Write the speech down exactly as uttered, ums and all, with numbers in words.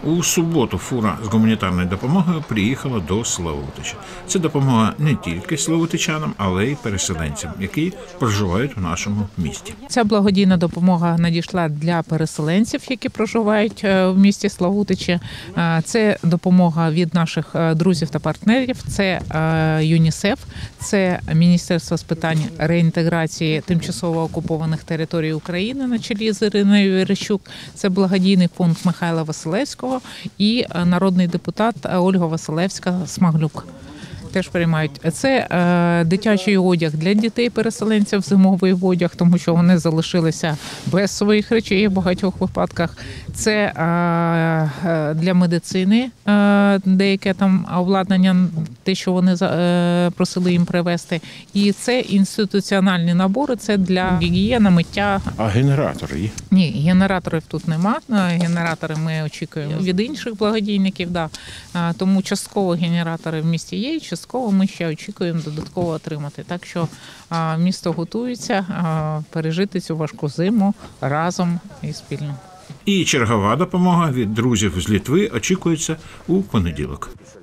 У суботу фура з гуманітарною допомогою приїхала до Славутича. Це допомога не тільки славутичанам, але й переселенцям, які проживають у нашому місті. Ця благодійна допомога надійшла для переселенців, які проживають в місті Славутичі. Це допомога від наших друзів та партнерів, це ЮНІСЕФ, це Міністерство з питань реінтеграції тимчасово окупованих територій України на чолі з Іриною Верещук, це благодійний фонд Михайла Василевського і народний депутат Ольга Василевська-Смаглюк. Теж приймають. Це е, дитячий одяг для дітей-переселенців, зимовий одяг, тому що вони залишилися без своїх речей в багатьох випадках. Це е, для медицини е, деяке там обладнання, те, що вони е, просили їм привезти. І це інституціональні набори, це для гігієни, миття. А генератори є? Ні, генераторів тут нема. Генератори ми очікуємо від інших благодійників, да. Тому частково генератори в місті є, частково ми ще очікуємо додатково отримати. Так що місто готується пережити цю важку зиму разом і спільно. І чергова допомога від друзів з Литви очікується у понеділок.